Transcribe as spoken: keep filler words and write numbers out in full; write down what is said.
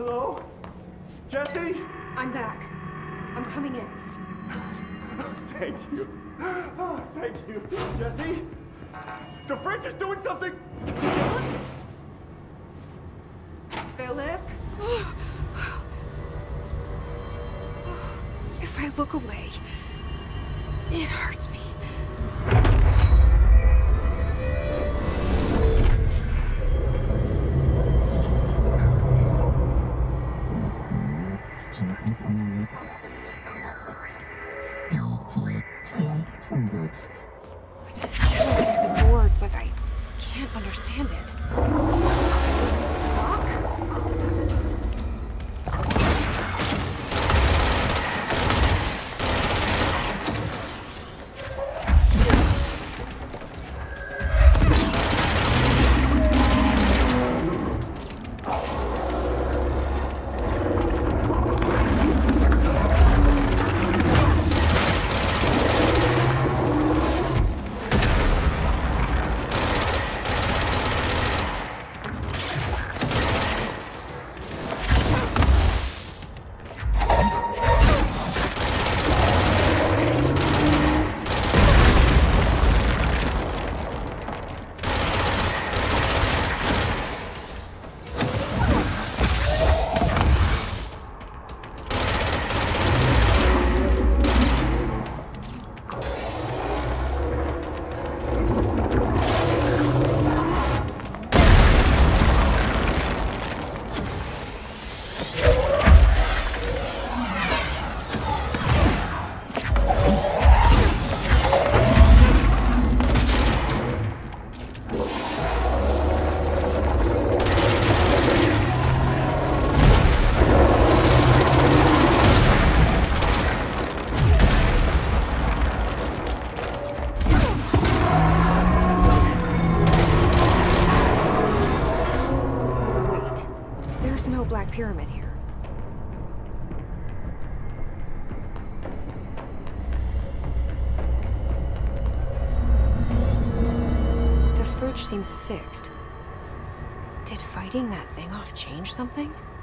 Hello? Jesse? I'm back. I'm coming in. Thank you. Oh, thank you. Jesse? The fridge is doing something! Philip? If I look away, it hurts me. This sounds like a word, but I can't understand it. Fuck? Black Pyramid here. The fridge seems fixed. Did fighting that thing off change something?